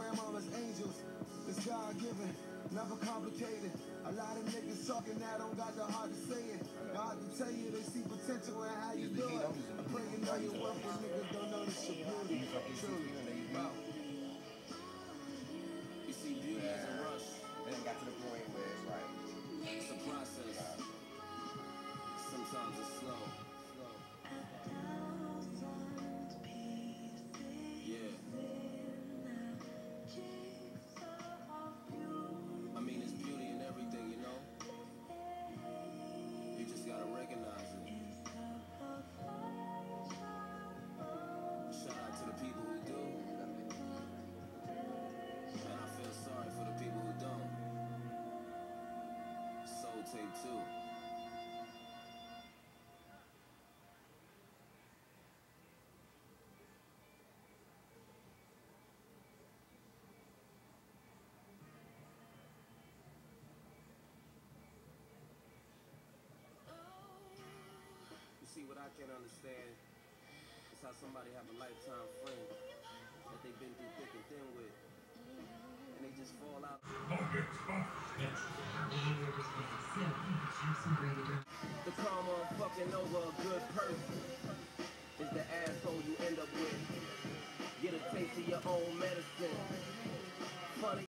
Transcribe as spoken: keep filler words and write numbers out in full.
grandmama's angels. It's God-given, never complicated. A lot of niggas talking that don't got the heart to say it. The heart to tell you they see potential in how you do it. I pray you know your worth, but niggas don't notice your beauty. Truly. You see, beauty is a rush. Then it got to the point where it's like, it's a process. Sometimes it's slow. Yeah. I mean, it's beauty in everything, you know? You just gotta recognize it. Shout out to the people who do. And I feel sorry for the people who don't. Soul Tape two. See, what I can't understand is how somebody have a lifetime friend that they've been through thick and thin with, and they just fall out. The karma of fucking over a good person is the asshole you end up with. Get a taste of your own medicine.